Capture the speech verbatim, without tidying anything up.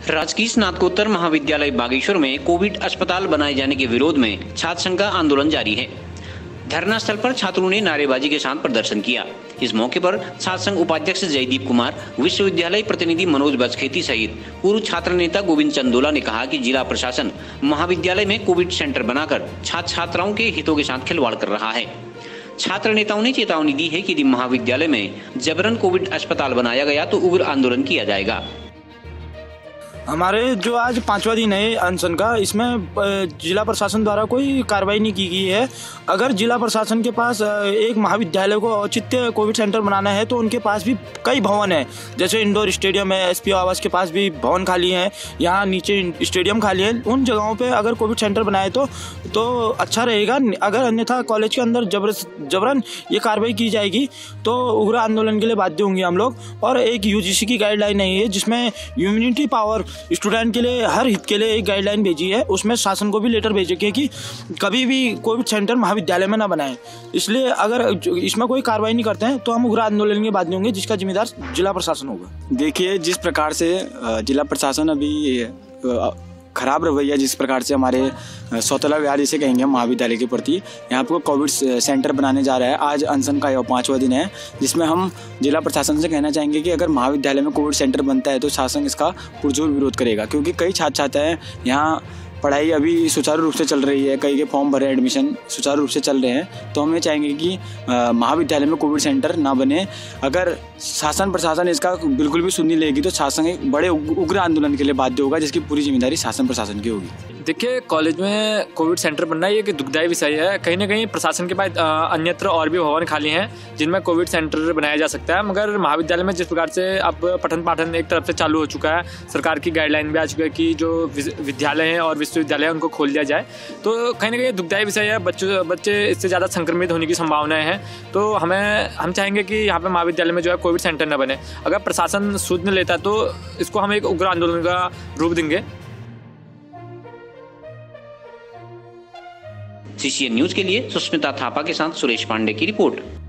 राजकीय स्नातकोत्तर महाविद्यालय बागेश्वर में कोविड अस्पताल बनाए जाने के विरोध में छात्र संघ का आंदोलन जारी है। धरना स्थल पर छात्रों ने नारेबाजी के साथ प्रदर्शन किया। इस मौके पर छात्र संघ उपाध्यक्ष जयदीप कुमार, विश्वविद्यालय प्रतिनिधि मनोज बजखेती सहित पूर्व छात्र नेता गोविंद चंदोला ने कहा कि जिला प्रशासन महाविद्यालय में कोविड सेंटर बनाकर छात्र छात्राओं के हितों के साथ खिलवाड़ कर रहा है। छात्र नेताओं ने चेतावनी दी है कि यदि महाविद्यालय में जबरन कोविड अस्पताल बनाया गया तो उग्र आंदोलन किया जाएगा। हमारे जो आज पांचवा दिन है अनशन का, इसमें जिला प्रशासन द्वारा कोई कार्रवाई नहीं की गई है। अगर जिला प्रशासन के पास एक महाविद्यालय को औचित्य कोविड सेंटर बनाना है तो उनके पास भी कई भवन है, जैसे इंडोर स्टेडियम है, एसपी आवास के पास भी भवन खाली है, यहाँ नीचे स्टेडियम खाली है। उन जगहों पे अगर कोविड सेंटर बनाए तो तो अच्छा रहेगा। अगर अन्यथा कॉलेज के अंदर जबर जबरन ये कार्रवाई की जाएगी तो उग्र आंदोलन के लिए बाध्य होंगे हम लोग। और एक यूजीसी की गाइडलाइन नहीं है जिसमें ह्यूमैनिटी पावर स्टूडेंट के लिए, हर हित के लिए एक गाइडलाइन भेजी है। उसमें शासन को भी लेटर भेजे कि कभी भी कोविड सेंटर महाविद्यालय में ना बनाएं। इसलिए अगर इसमें कोई कार्रवाई नहीं करते हैं तो हम उग्र आंदोलन के बाध्य होंगे, जिसका जिम्मेदार जिला प्रशासन होगा। देखिए, जिस प्रकार से जिला प्रशासन अभी खराब रवैया, जिस प्रकार से हमारे सौतला व्यवहार जिसे कहेंगे महाविद्यालय के प्रति, यहाँ पर कोविड सेंटर बनाने जा रहा है। आज अनशन का यह पाँचवा दिन है, जिसमें हम जिला प्रशासन से कहना चाहेंगे कि अगर महाविद्यालय में कोविड सेंटर बनता है तो शासन इसका पुरजोर विरोध करेगा, क्योंकि कई छात्र छात्राएं यहाँ पढ़ाई अभी सुचारू रूप से चल रही है, कई के फॉर्म भरे, एडमिशन सुचारू रूप से चल रहे हैं। तो हम ये चाहेंगे कि महाविद्यालय में कोविड सेंटर ना बने। अगर शासन प्रशासन इसका बिल्कुल भी सुन नहीं लेगी तो शासन एक बड़े उग्र आंदोलन के लिए बाध्य होगा, जिसकी पूरी जिम्मेदारी शासन प्रशासन की होगी। देखिए, कॉलेज में कोविड सेंटर बनना ये एक दुखदायी विषय है। कहीं ना कहीं प्रशासन के पास अन्यत्र और भी भवन खाली हैं जिनमें कोविड सेंटर बनाया जा सकता है, मगर महाविद्यालय में जिस प्रकार से अब पठन पाठन एक तरफ से चालू हो चुका है, सरकार की गाइडलाइन भी आ चुकी है कि जो विद्यालय हैं और विश्वविद्यालय हैं उनको खोल दिया जाए, तो कहीं ना कहीं दुखदायी विषय है। बच्चों बच्चे इससे ज़्यादा संक्रमित होने की संभावनाएं हैं। तो हमें हम चाहेंगे कि यहाँ पर महाविद्यालय में जो है कोविड सेंटर न बने। अगर प्रशासन सुध न लेता तो इसको हम एक उग्र आंदोलन का रूप देंगे। सीसीएन न्यूज के लिए सुष्मिता थापा के साथ सुरेश पांडे की रिपोर्ट।